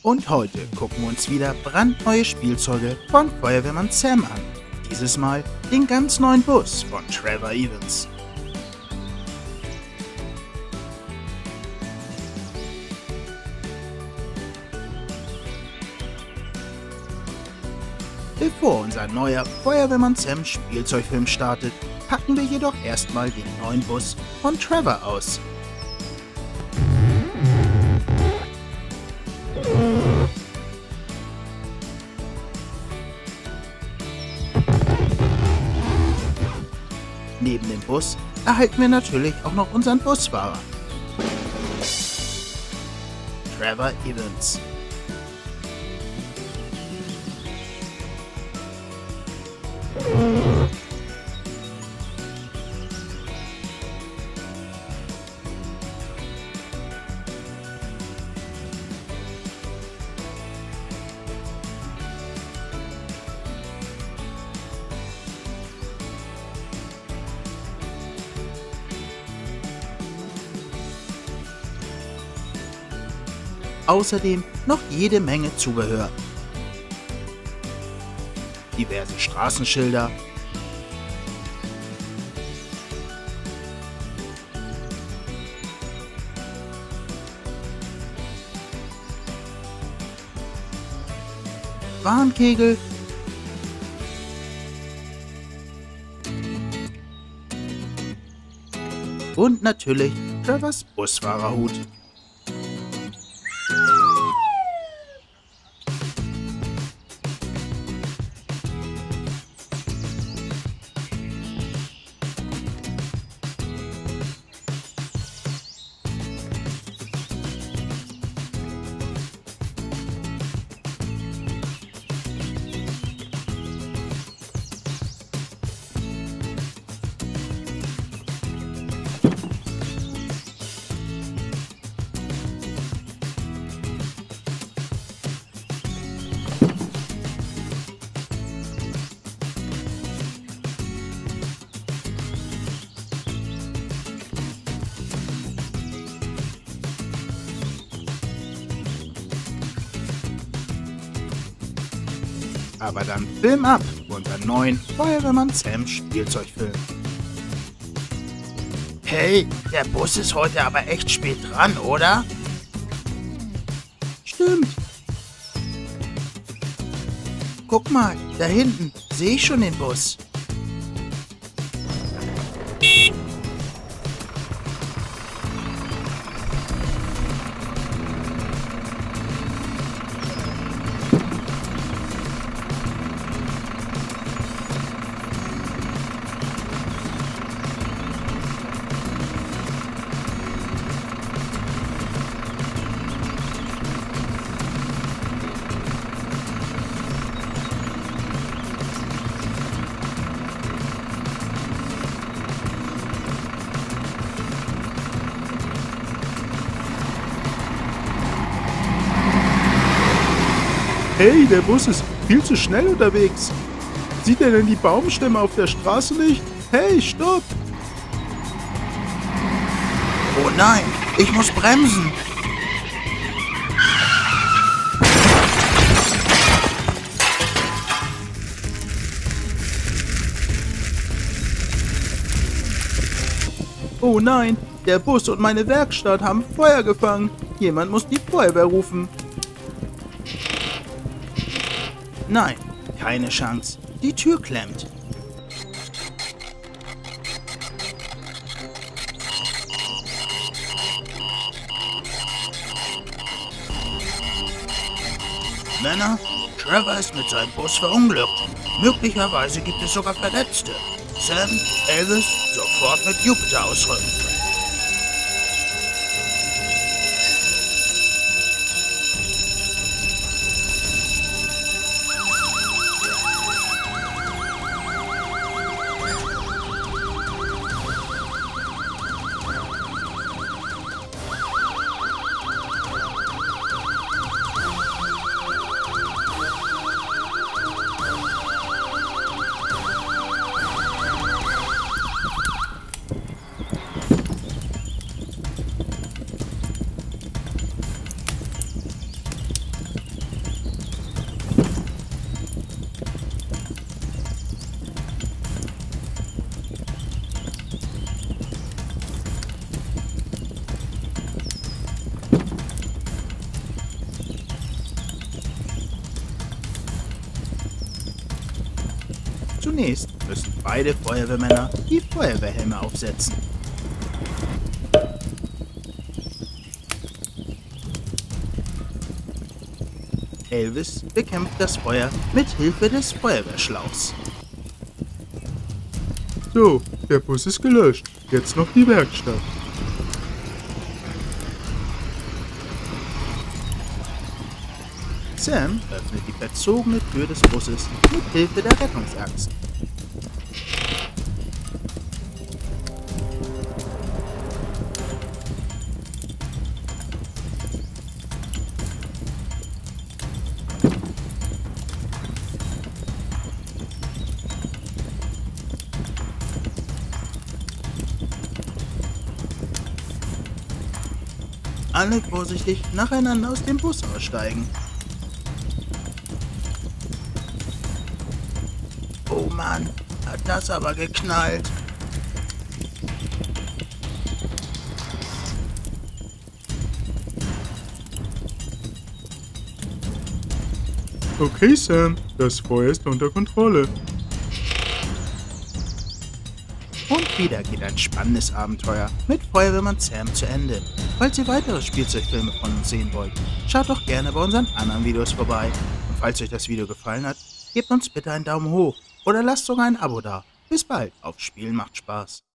Und heute gucken wir uns wieder brandneue Spielzeuge von Feuerwehrmann Sam an. Dieses Mal den ganz neuen Bus von Trevor Evans. Bevor unser neuer Feuerwehrmann Sam Spielzeugfilm startet, packen wir jedoch erstmal den neuen Bus von Trevor aus. Neben dem Bus erhalten wir natürlich auch noch unseren Busfahrer, Trevor Evans. Außerdem noch jede Menge Zubehör. Diverse Straßenschilder, Warnkegel und natürlich Trevors Busfahrerhut. Aber dann Film ab für unseren neuen Feuerwehrmann Sam Spielzeugfilm. Hey, der Bus ist heute aber echt spät dran, oder? Stimmt. Guck mal, da hinten sehe ich schon den Bus. Hey, der Bus ist viel zu schnell unterwegs. Sieht er denn die Baumstämme auf der Straße nicht? Hey, stopp! Oh nein, ich muss bremsen. Oh nein, der Bus und meine Werkstatt haben Feuer gefangen. Jemand muss die Feuerwehr rufen. Nein, keine Chance. Die Tür klemmt. Männer, Trevor ist mit seinem Bus verunglückt. Möglicherweise gibt es sogar Verletzte. Sam, Elvis, sofort mit Jupiter ausrücken. Zunächst müssen beide Feuerwehrmänner die Feuerwehrhelme aufsetzen. Elvis bekämpft das Feuer mit Hilfe des Feuerwehrschlauchs. So, der Bus ist gelöscht. Jetzt noch die Werkstatt. Sam öffnet die verzogene Tür des Busses mit Hilfe der Rettungsaxt. Alle vorsichtig nacheinander aus dem Bus aussteigen. Oh Mann, hat das aber geknallt. Okay, Sam, das Feuer ist unter Kontrolle. Und wieder geht ein spannendes Abenteuer mit Feuerwehrmann Sam zu Ende. Falls ihr weitere Spielzeugfilme von uns sehen wollt, schaut doch gerne bei unseren anderen Videos vorbei. Und falls euch das Video gefallen hat, gebt uns bitte einen Daumen hoch oder lasst sogar ein Abo da. Bis bald, auf Spielen macht Spaß.